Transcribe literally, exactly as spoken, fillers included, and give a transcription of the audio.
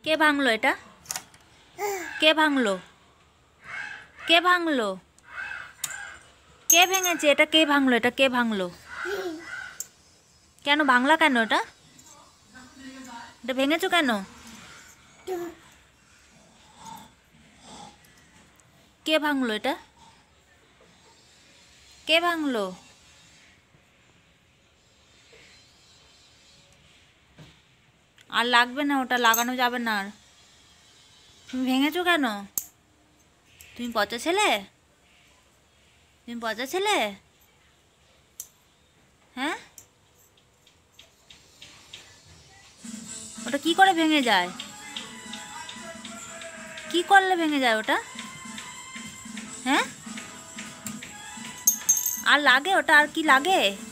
কে ভাঙলো এটা? কে ভাঙলো? কে ভাঙলো? কে ভেঙেছে এটা? কে ভাঙলো এটা? কে ভাঙলো? কেন ভাঙলা কেন এটা? এটা ভেঙেছো কেন? কে ভাঙলো এটা? কে ভাঙলো? আর লাগবে না, ওটা লাগানো যাবে না আর। তুমি ভেঙেছো কেন? তুমি পচা ছেলে? তুমি পচা ছেলে? হ্যাঁ, ওটা কি করে ভেঙে যায়? কি করলে ভেঙে যায় ওটা? হ্যাঁ, আর লাগে ওটা? আর কি লাগে?